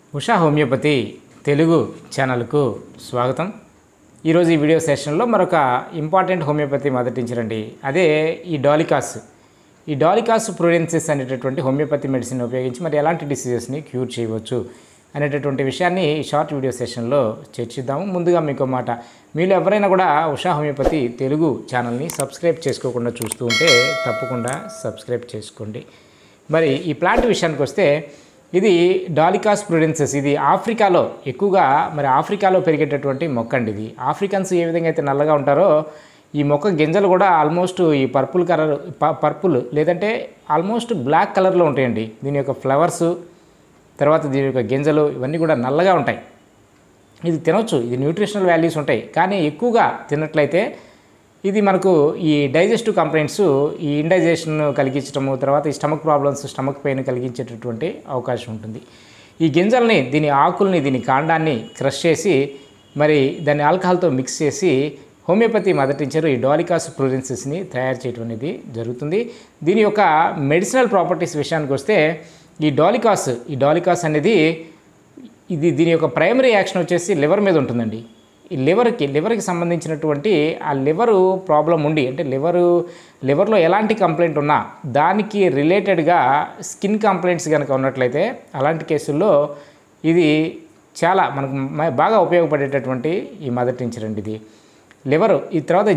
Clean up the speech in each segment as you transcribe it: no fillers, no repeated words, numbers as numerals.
Usha homeopathy Telugu ఛానల్కు స్వాగతం. ఈరోజు ఈ వీడియో సెషన్లో మరొక ఇంపార్టెంట్ హోమియోపతి మొదటించరండి. అదే ఈ డాలికాస్ ప్రుడెన్సిస్ అనేటటువంటి హోమియోపతి మెడిసిన్ ఉపయోగించి మరి ఎలాంటి డిసీజెస్ని క్యూర్ చేయవచ్చు అనేటటువంటి విషయాన్ని ఈ షార్ట్ వీడియో సెషన్లో చర్చిద్దాము. ముందుగా మీకు మాట, మీరు ఎవరైనా కూడా ఉషా హోమియోపతి తెలుగు ఛానల్ని సబ్స్క్రైబ్ చేసుకోకుండా చూస్తూ ఉంటే తప్పకుండా సబ్స్క్రైబ్ చేసుకోండి. మరి ఈ ప్లాంట్ విషయానికి వస్తే ఇది డాలికాస్ ప్రుడెన్సిస్. ఇది ఆఫ్రికాలో ఎక్కువగా ఆఫ్రికాలో పెరిగేటటువంటి మొక్క అండి. ఇది ఆఫ్రికన్స్ ఏ విధంగా అయితే నల్లగా ఉంటారో ఈ మొక్క గింజలు కూడా ఆల్మోస్ట్ ఈ పర్పుల్ లేదంటే ఆల్మోస్ట్ బ్లాక్ కలర్లో ఉంటాయండి. దీని యొక్క ఫ్లవర్స్ తర్వాత దీని యొక్క గింజలు ఇవన్నీ కూడా నల్లగా ఉంటాయి. ఇది తినొచ్చు, ఇది న్యూట్రిషనల్ వాల్యూస్ ఉంటాయి. కానీ ఎక్కువగా తిన్నట్లయితే ఇది మనకు ఈ డైజెస్టివ్ కంప్లైంట్స్, ఈ ఇండైజెషన్ కలిగించడము, తర్వాత ఈ స్టమక్ ప్రాబ్లమ్స్, స్టమక్ పెయిన్ కలిగించేటటువంటి అవకాశం ఉంటుంది. ఈ గింజల్ని, దీని ఆకుల్ని, దీని కాండాన్ని క్రష్ చేసి మరి దాన్ని ఆల్కహాల్తో మిక్స్ చేసి హోమియోపతి మదర్ టించర్ ఈ డాలికాస్ ప్రుడెన్సిస్ని తయారు చేయడం అనేది జరుగుతుంది. దీని యొక్క మెడిసినల్ ప్రాపర్టీస్ విషయానికి వస్తే ఈ డాలికాస్ అనేది దీని యొక్క ప్రైమరీ యాక్షన్ వచ్చేసి లివర్ మీద ఉంటుందండి. ఈ లివర్కి సంబంధించినటువంటి ఆ లివరు ప్రాబ్లం ఉండి, అంటే లివర్లో ఎలాంటి కంప్లైంట్ ఉన్నా దానికి రిలేటెడ్గా స్కిన్ కంప్లైంట్స్ కనుక ఉన్నట్లయితే అలాంటి కేసుల్లో ఇది చాలా మనకు బాగా ఉపయోగపడేటటువంటి ఈ మదర్ టించర్ అండి. ఇది లివరు. ఈ తర్వాత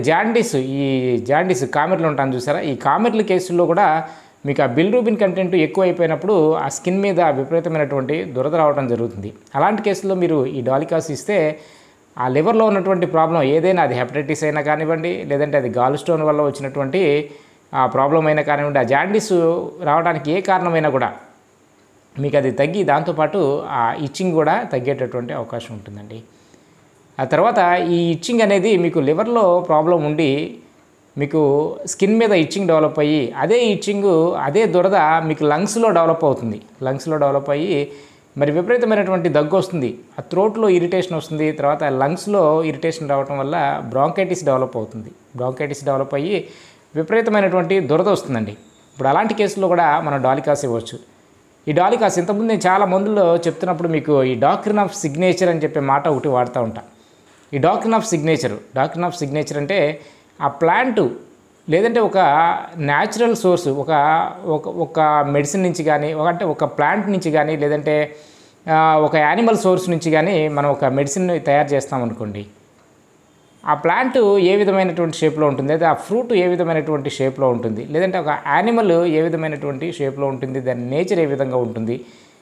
జాండీస్ కామెర్లు ఉంటాను చూసారా, ఈ కామెర్ల కేసుల్లో కూడా మీకు ఆ బిలిరూబిన్ కంటెంట్ ఎక్కువ అయిపోయినప్పుడు ఆ స్కిన్ మీద విపరీతమైనటువంటి దురద రావడం జరుగుతుంది. అలాంటి కేసుల్లో మీరు ఈ డాలికాస్ ఇస్తే ఆ లివర్లో ఉన్నటువంటి ప్రాబ్లం ఏదైనా, అది హెపటైటిస్ అయినా కానివ్వండి, లేదంటే అది గాల్ స్టోన్ వల్ల వచ్చినటువంటి ఆ ప్రాబ్లం అయినా కానివ్వండి, ఆ జాండీస్ రావడానికి ఏ కారణమైనా కూడా మీకు అది తగ్గి దాంతోపాటు ఆ ఇచ్చింగ్ కూడా తగ్గేటటువంటి అవకాశం ఉంటుందండి. ఆ తర్వాత ఈ ఇచ్చింగ్ అనేది మీకు లివర్లో ప్రాబ్లం ఉండి మీకు స్కిన్ మీద ఇచ్చింగ్ డెవలప్ అయ్యి అదే దురద మీకు లంగ్స్లో డెవలప్ అవుతుంది. లంగ్స్లో డెవలప్ అయ్యి మరి విపరీతమైనటువంటి దగ్గు వస్తుంది, ఆ థ్రోట్లో ఇరిటేషన్ వస్తుంది, తర్వాత లంగ్స్లో ఇరిటేషన్ రావడం వల్ల బ్రాంకైటిస్ డెవలప్ అవుతుంది. బ్రాంకైటిస్ డెవలప్ అయ్యి విపరీతమైనటువంటి దురద వస్తుందండి. ఇప్పుడు అలాంటి కేసుల్లో కూడా మనం డాలికాస్ ఇవ్వచ్చు. ఈ డాలికాస్ ఇంతకుముందు నేను చాలా మందుల్లో చెప్తున్నప్పుడు మీకు ఈ డాక్ట్రిన్ ఆఫ్ సిగ్నేచర్ అని చెప్పే మాట ఒకటి వాడుతూ ఉంటా. ఈ డాక్ట్రిన్ ఆఫ్ సిగ్నేచర్ అంటే ఆ ప్లాంటు లేదంటే ఒక న్యాచురల్ సోర్స్, ఒక మెడిసిన్ నుంచి కానీ, అంటే ఒక ప్లాంట్ నుంచి కానీ, లేదంటే ఒక యానిమల్ సోర్స్ నుంచి కానీ మనం ఒక మెడిసిన్ తయారు చేస్తామనుకోండి, ఆ ప్లాంట్ ఏ విధమైనటువంటి షేప్లో ఉంటుంది, లేదా ఆ ఫ్రూట్ ఏ విధమైనటువంటి షేప్లో ఉంటుంది, లేదంటే ఒక యానిమల్ ఏ విధమైనటువంటి షేప్లో ఉంటుంది, దాని నేచర్ ఏ విధంగా ఉంటుంది,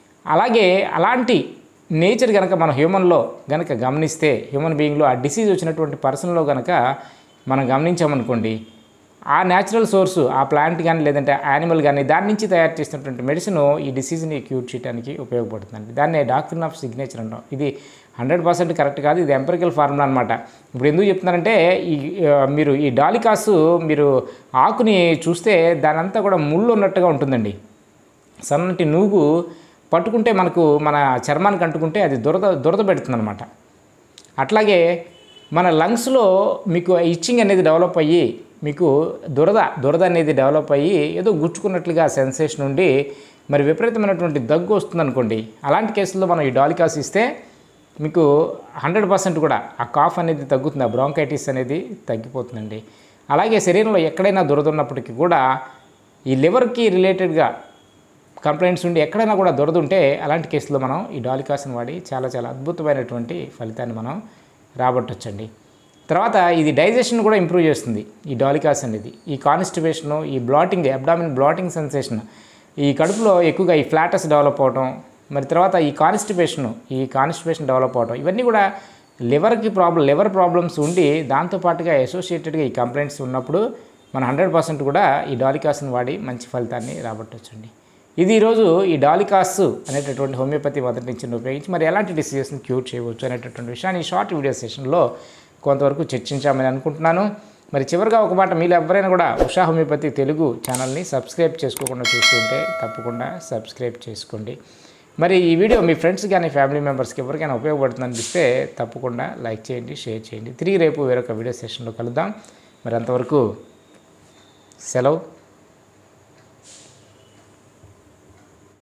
అలాంటి నేచర్ కనుక మన హ్యూమన్లో కనుక గమనిస్తే, హ్యూమన్ బీయింగ్లో ఆ డిసీజ్ వచ్చినటువంటి పర్సన్లో కనుక మనం గమనించామనుకోండి, ఆ న్యాచురల్ సోర్సు, ఆ ప్లాంట్ కానీ లేదంటే యానిమల్ కానీ దాని నుంచి తయారు చేసినటువంటి మెడిసిన్ ఈ డిసీజ్ని క్యూర్ చేయడానికి ఉపయోగపడుతుందండి. దాన్నే డాక్ట్రిన్ ఆఫ్ సిగ్నేచర్ అంటాం. ఇది 100% కరెక్ట్ కాదు, ఇది ఎంపెరికల్ ఫార్ములా అనమాట. ఇప్పుడు ఎందుకు చెప్తున్నారంటే మీరు ఈ డాలికాస్ మీరు ఆకుని చూస్తే దానంతా కూడా ముళ్ళు ఉన్నట్టుగా ఉంటుందండి. సన్నటి నూగు పట్టుకుంటే మన చర్మానికి అంటుకుంటే అది దురద పెడుతుందన్నమాట. అట్లాగే మన లంగ్స్లో మీకు ఇచ్చింగ్ అనేది డెవలప్ అయ్యి మీకు దురద అనేది డెవలప్ అయ్యి ఏదో గుచ్చుకున్నట్లుగా సెన్సేషన్ ఉండి మరి విపరీతమైనటువంటి దగ్గు వస్తుంది అనుకోండి. అలాంటి కేసుల్లో మనం ఈ డాలికాస్ ఇస్తే మీకు 100% కూడా ఆ కాఫ్ అనేది తగ్గుతుంది, ఆ బ్రాంకైటిస్ అనేది తగ్గిపోతుందండి. అలాగే శరీరంలో ఎక్కడైనా దురద ఉన్నప్పటికీ కూడా ఈ లివర్కి రిలేటెడ్గా కంప్లైంట్స్ ఉండి ఎక్కడైనా కూడా దురద ఉంటే అలాంటి కేసులో మనం ఈ డాలికాస్ని వాడి చాలా చాలా అద్భుతమైనటువంటి ఫలితాన్ని మనం రాబట్టొచ్చండి. తర్వాత ఇది డైజెషన్ కూడా ఇంప్రూవ్ చేస్తుంది ఈ డాలికాస్ అనేది. ఈ కాన్స్టిపేషను, ఈ అబ్డామిన్ బ్లాటింగ్ సెన్సేషన్, ఈ కడుపులో ఎక్కువగా ఈ ఫ్లాటస్ డెవలప్ అవడం, మరి తర్వాత ఈ కాన్స్టిపేషన్ డెవలప్ అవడం, ఇవన్నీ కూడా లివర్ ప్రాబ్లమ్స్ ఉండి దాంతోపాటుగా అసోసియేటెడ్గా ఈ కంప్లైంట్స్ ఉన్నప్పుడు మనం 100% కూడా ఈ డాలికాస్ని వాడి మంచి ఫలితాన్ని రాబట్టొచ్చండి. ఇది ఈరోజు ఈ డాలికాస్ అనేటటువంటి హోమియోపతి మదర్ టించర్ని ఉపయోగించి మరి ఎలాంటి డిసీజెస్ని క్యూర్ చేయవచ్చు అనేటటువంటి విషయాన్ని ఈ షార్ట్ వీడియో సెషన్లో కొంతవరకు చర్చించామని అనుకుంటున్నాను. మరి చివరిగా ఒక మాట, మీరు ఎవరైనా కూడా ఉషా హోమియోపతి తెలుగు ఛానల్ని సబ్స్క్రైబ్ చేసుకోకుండా చూస్తుంటే తప్పకుండా సబ్స్క్రైబ్ చేసుకోండి. మరి ఈ వీడియో మీ ఫ్రెండ్స్ కానీ ఫ్యామిలీ మెంబర్స్కి ఎవరికైనా ఉపయోగపడుతుంది అనిపిస్తే తప్పకుండా లైక్ చేయండి, షేర్ చేయండి. తిరిగి రేపు వేరొక వీడియో సెషన్లో కలుద్దాం. మరి అంతవరకు సెలవు.